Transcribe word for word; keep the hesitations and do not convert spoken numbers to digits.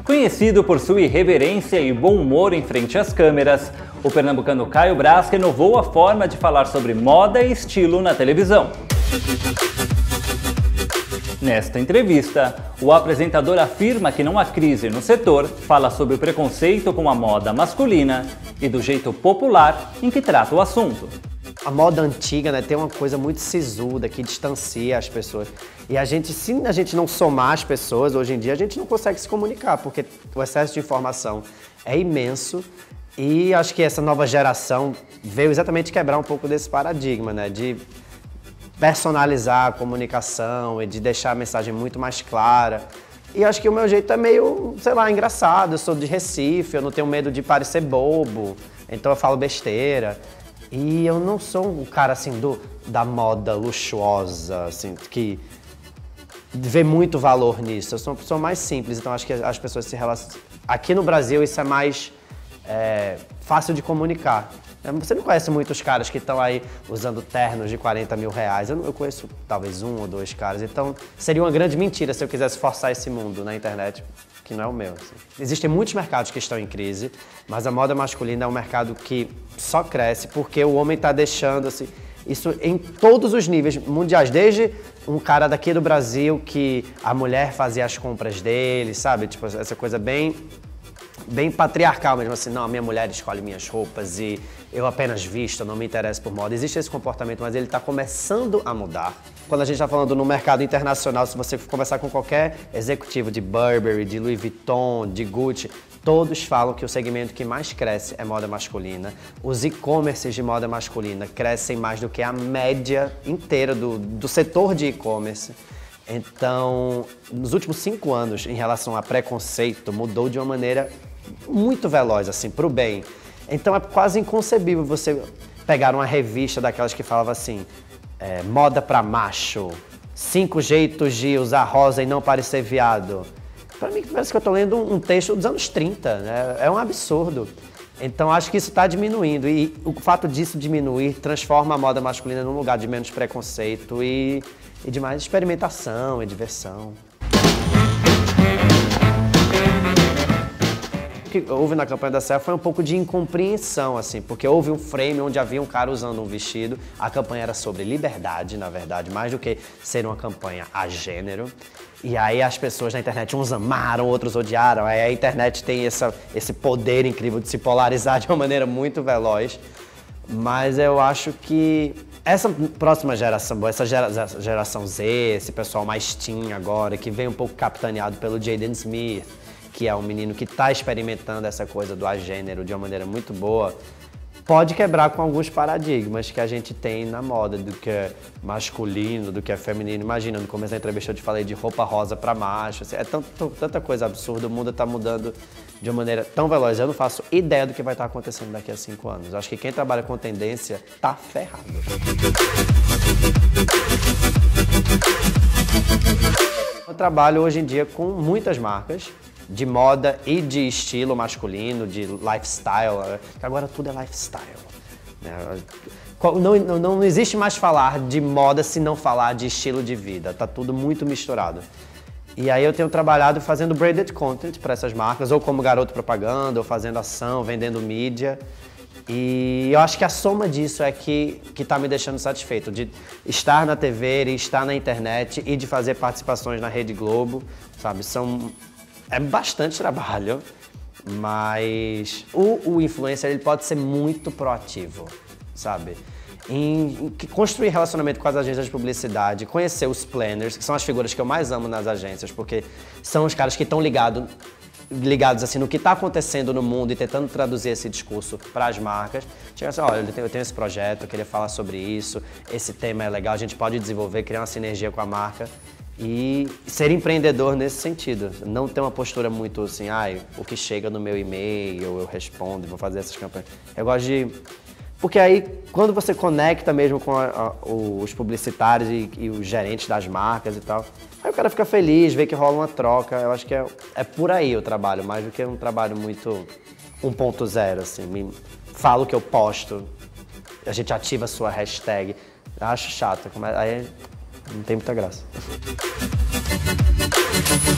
Conhecido por sua irreverência e bom humor em frente às câmeras, o pernambucano Caio Braz renovou a forma de falar sobre moda e estilo na televisão. Nesta entrevista, o apresentador afirma que não há crise no setor, fala sobre o preconceito com a moda masculina e do jeito popular em que trata o assunto. A moda antiga, né, tem uma coisa muito sisuda que distancia as pessoas. E a gente, se a gente não somar as pessoas, hoje em dia, a gente não consegue se comunicar, porque o excesso de informação é imenso. E acho que essa nova geração veio exatamente quebrar um pouco desse paradigma, né, de personalizar a comunicação e de deixar a mensagem muito mais clara. E acho que o meu jeito é meio, sei lá, engraçado. Eu sou de Recife, eu não tenho medo de parecer bobo, então eu falo besteira. E eu não sou um cara, assim, do, da moda luxuosa, assim, que vê muito valor nisso. Eu sou uma pessoa mais simples, então acho que as pessoas se relacionam... Aqui no Brasil isso é mais é, fácil de comunicar. Você não conhece muitos caras que estão aí usando ternos de quarenta mil reais. Eu, eu conheço talvez um ou dois caras, então seria uma grande mentira se eu quisesse forçar esse mundo na internet, que não é o meu. Assim. Existem muitos mercados que estão em crise, mas a moda masculina é um mercado que só cresce porque o homem está deixando assim, isso em todos os níveis mundiais, desde um cara daqui do Brasil que a mulher fazia as compras dele, sabe? Tipo, essa coisa bem, bem patriarcal mesmo, assim, não, a minha mulher escolhe minhas roupas e eu apenas visto, eu não me interesso por moda. Existe esse comportamento, mas ele está começando a mudar. Quando a gente está falando no mercado internacional, se você conversar com qualquer executivo de Burberry, de Louis Vuitton, de Gucci, todos falam que o segmento que mais cresce é moda masculina. Os e-commerces de moda masculina crescem mais do que a média inteira do, do setor de e-commerce. Então, nos últimos cinco anos, em relação a preconceito, mudou de uma maneira muito veloz, assim, para o bem. Então é quase inconcebível você pegar uma revista daquelas que falava assim, é, moda pra macho, cinco jeitos de usar rosa e não parecer viado. Pra mim parece que eu tô lendo um texto dos anos trinta, né? É um absurdo. Então acho que isso está diminuindo e o fato disso diminuir transforma a moda masculina num lugar de menos preconceito e, e de mais experimentação e diversão. O que houve na campanha da Selfie foi um pouco de incompreensão, assim, porque houve um frame onde havia um cara usando um vestido, a campanha era sobre liberdade, na verdade, mais do que ser uma campanha a gênero. E aí as pessoas na internet, uns amaram, outros odiaram, aí a internet tem essa, esse poder incrível de se polarizar de uma maneira muito veloz. Mas eu acho que essa próxima geração, essa geração Z, esse pessoal mais teen agora, que vem um pouco capitaneado pelo Jaden Smith, que é um menino que está experimentando essa coisa do agênero de uma maneira muito boa, pode quebrar com alguns paradigmas que a gente tem na moda, do que é masculino, do que é feminino. Imagina, no começo da entrevista eu te falei de roupa rosa para macho, assim, é tanto, tanta coisa absurda, o mundo está mudando de uma maneira tão veloz. Eu não faço ideia do que vai estar acontecendo daqui a cinco anos. Eu acho que quem trabalha com tendência tá ferrado. Eu trabalho hoje em dia com muitas marcas de moda e de estilo masculino, de lifestyle, que agora tudo é lifestyle. Não, não, não existe mais falar de moda se não falar de estilo de vida, tá tudo muito misturado. E aí eu tenho trabalhado fazendo branded content para essas marcas, ou como garoto propaganda, ou fazendo ação, vendendo mídia. E eu acho que a soma disso é que que tá me deixando satisfeito, de estar na T V, e estar na internet e de fazer participações na Rede Globo, sabe? São... É bastante trabalho, mas o, o influencer ele pode ser muito proativo, sabe? Em, em construir relacionamento com as agências de publicidade, conhecer os planners, que são as figuras que eu mais amo nas agências, porque são os caras que estão ligados, ligados assim, no que está acontecendo no mundo e tentando traduzir esse discurso para as marcas. Chega assim, olha, eu tenho, eu tenho esse projeto, eu queria falar sobre isso, esse tema é legal, a gente pode desenvolver, criar uma sinergia com a marca. E ser empreendedor nesse sentido, não ter uma postura muito assim, ai, o que chega no meu e-mail, eu respondo, vou fazer essas campanhas. Eu gosto de... Porque aí, quando você conecta mesmo com a, a, os publicitários e, e os gerentes das marcas e tal, aí o cara fica feliz, vê que rola uma troca. Eu acho que é, é por aí o trabalho, mais do que um trabalho muito um ponto zero, assim. Me, falo que eu posto, a gente ativa a sua hashtag. Eu acho chato, aí... Não tem muita graça.